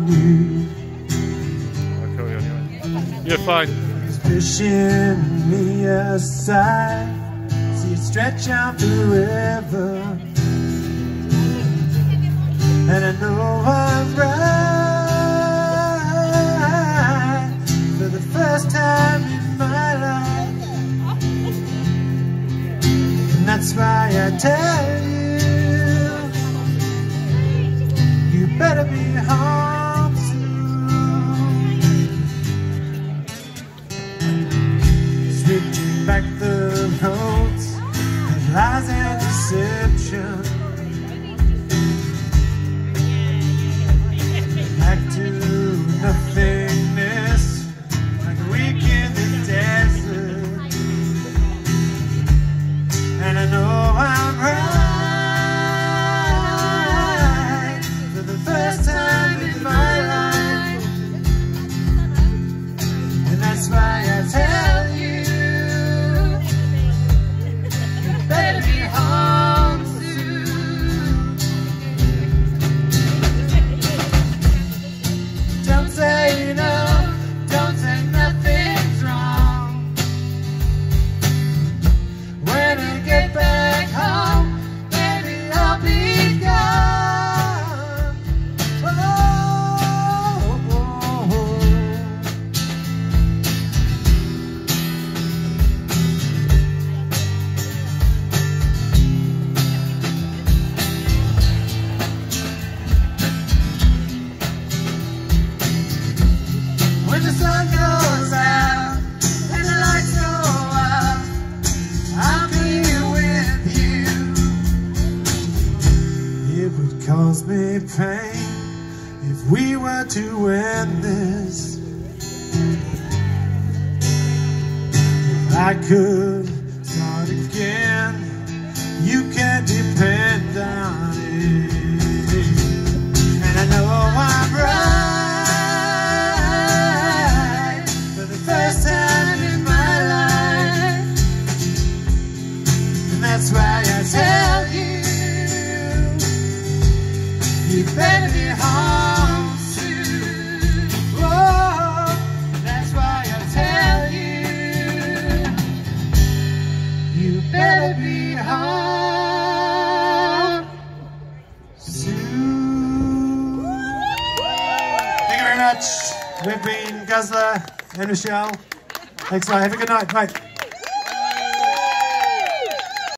you. I'll carry on anyway. You're fine. He's pushing me aside, see it stretch out forever, and I know I'm right for the first time in my life. And that's why I tell you, you better be home soon. Switching back the roads of lies and deception, back to nothingness, like a week in the desert. And I know I'm right for the first time in my life. And that's why I tell you, you better be home soon. Don't say no, don't say nothing's wrong. When I get back home, baby, I'll be gone. Oh, oh, oh. When the sun goes out and the lights go out, I'll be with you. It would cause me pain if we were to end this. If I could start again, you can depend on it. And I know I'm right for the first time in my life. And that's why I tell you, you better be home soon. Oh, that's why I tell you, you better be home soon. Thank you very much. We've been Guzler and Michelle. Thanks a lot. Have a good night. Bye.